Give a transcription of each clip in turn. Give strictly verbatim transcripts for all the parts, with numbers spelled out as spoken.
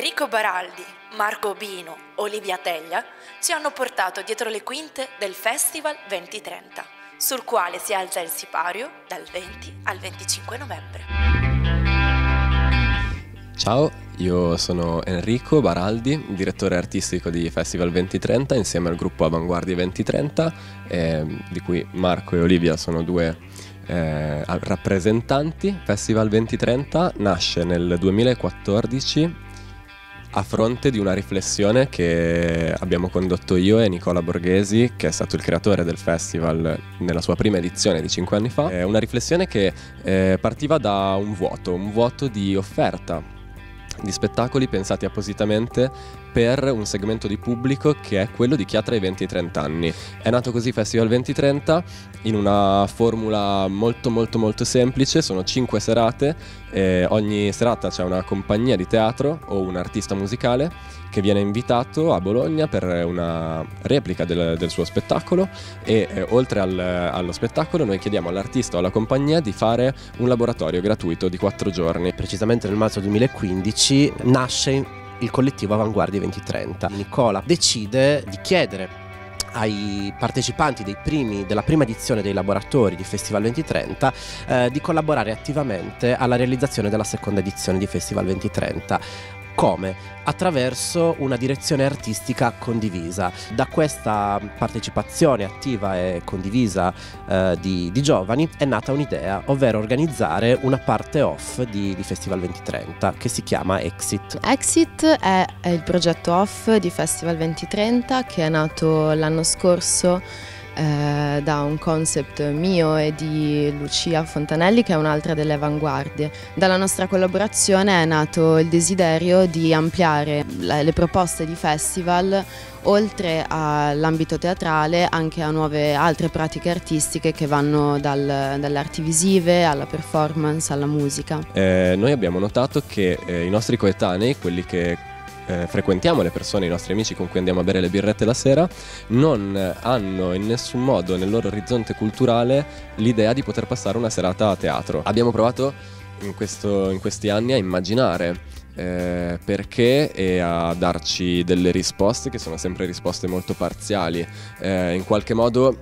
Enrico Baraldi, Marco Bino, Olivia Teglia ci hanno portato dietro le quinte del Festival venti trenta, sul quale si alza il sipario dal venti al venticinque novembre. Ciao, io sono Enrico Baraldi, direttore artistico di Festival venti trenta insieme al gruppo Avanguardie venti trenta, eh, di cui Marco e Olivia sono due eh, rappresentanti. Festival venti trenta nasce nel duemilaquattordici a fronte di una riflessione che abbiamo condotto io e Nicola Borghesi, che è stato il creatore del festival nella sua prima edizione di cinque anni fa. È una riflessione che eh, partiva da un vuoto, un vuoto di offerta di spettacoli pensati appositamente per un segmento di pubblico che è quello di chi ha tra i venti e i trenta anni. È nato così Festival venti trenta in una formula molto molto molto semplice. Sono cinque serate, e ogni serata c'è una compagnia di teatro o un artista musicale che viene invitato a Bologna per una replica del, del suo spettacolo e eh, oltre al, allo spettacolo noi chiediamo all'artista o alla compagnia di fare un laboratorio gratuito di quattro giorni. Precisamente nel marzo duemilaquindici nasce il collettivo Avanguardie venti trenta. Nicola decide di chiedere ai partecipanti dei primi, della prima edizione dei laboratori di Festival venti trenta eh, di collaborare attivamente alla realizzazione della seconda edizione di Festival venti trenta. Come? Attraverso una direzione artistica condivisa. Da questa partecipazione attiva e condivisa eh, di, di giovani è nata un'idea, ovvero organizzare una parte off di, di Festival venti trenta che si chiama Exit. Exit è, è il progetto off di Festival venti trenta che è nato l'anno scorso Eh, da un concept mio e di Lucia Fontanelli, che è un'altra delle avanguardie. Dalla nostra collaborazione è nato il desiderio di ampliare le, le proposte di festival oltre all'ambito teatrale anche a nuove altre pratiche artistiche che vanno dal, dalle arti visive alla performance alla musica. Eh, noi abbiamo notato che eh, i nostri coetanei, quelli che Eh, frequentiamo, le persone, i nostri amici con cui andiamo a bere le birrette la sera, non hanno in nessun modo nel loro orizzonte culturale l'idea di poter passare una serata a teatro. Abbiamo provato in, questo, in questi anni a immaginare eh, perché e a darci delle risposte che sono sempre risposte molto parziali. Eh, in qualche modo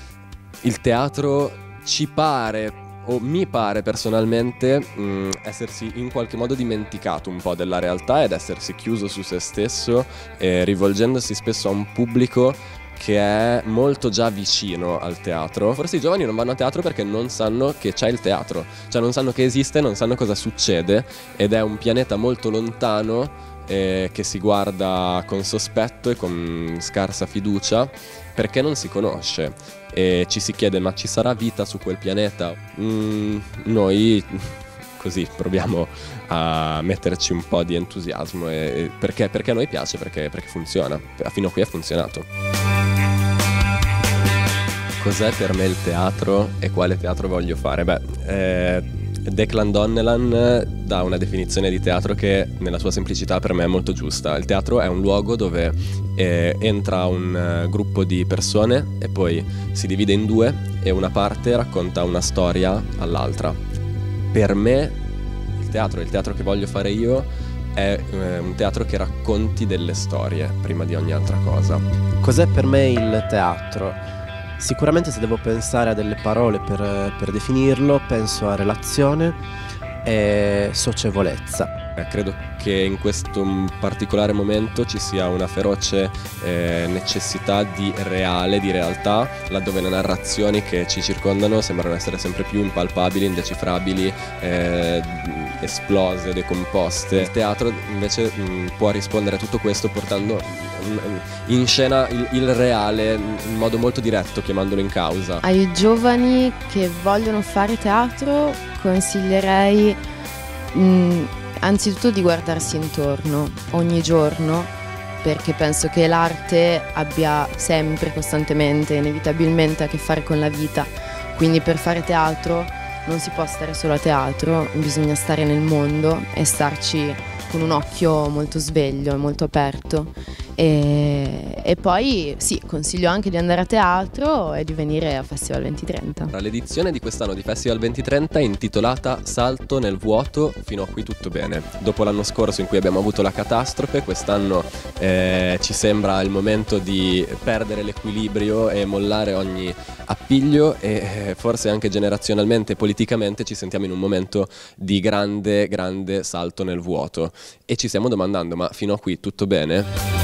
il teatro ci pare o mi pare personalmente mh, essersi in qualche modo dimenticato un po' della realtà ed essersi chiuso su se stesso, eh, rivolgendosi spesso a un pubblico che è molto già vicino al teatro. Forse i giovani non vanno a teatro perché non sanno che c'è il teatro, cioè non sanno che esiste, non sanno cosa succede ed è un pianeta molto lontano eh, che si guarda con sospetto e con scarsa fiducia perché non si conosce e ci si chiede: ma ci sarà vita su quel pianeta? Mm, noi così proviamo a metterci un po' di entusiasmo e, e perché, perché a noi piace, perché, perché funziona, fino a qui ha funzionato. Cos'è per me il teatro e quale teatro voglio fare? Beh, eh, Declan Donnellan dà una definizione di teatro che nella sua semplicità per me è molto giusta. Il teatro è un luogo dove eh, entra un uh, gruppo di persone e poi si divide in due e una parte racconta una storia all'altra. Per me il teatro, il teatro che voglio fare io è eh, un teatro che racconti delle storie prima di ogni altra cosa. Cos'è per me il teatro? Sicuramente se devo pensare a delle parole per, per definirlo, penso a relazione e socievolezza. Eh, credo che in questo particolare momento ci sia una feroce eh, necessità di reale, di realtà, laddove le narrazioni che ci circondano sembrano essere sempre più impalpabili, indecifrabili, eh, esplose, decomposte. Il teatro invece mh, può rispondere a tutto questo portando in scena il, il reale in modo molto diretto, chiamandolo in causa. Ai giovani che vogliono fare teatro consiglierei mh, anzitutto di guardarsi intorno ogni giorno, perché penso che l'arte abbia sempre, costantemente, inevitabilmente a che fare con la vita. Quindi per fare teatro non si può stare solo a teatro, bisogna stare nel mondo e starci con un occhio molto sveglio e molto aperto. E, e poi sì, consiglio anche di andare a teatro e di venire a Festival duemilatrenta. L'edizione di quest'anno di Festival duemilatrenta è intitolata Salto nel vuoto, fino a qui tutto bene. Dopo l'anno scorso in cui abbiamo avuto la catastrofe, quest'anno eh, ci sembra il momento di perdere l'equilibrio e mollare ogni appiglio e eh, forse anche generazionalmente e politicamente ci sentiamo in un momento di grande, grande salto nel vuoto e ci stiamo domandando: ma fino a qui tutto bene?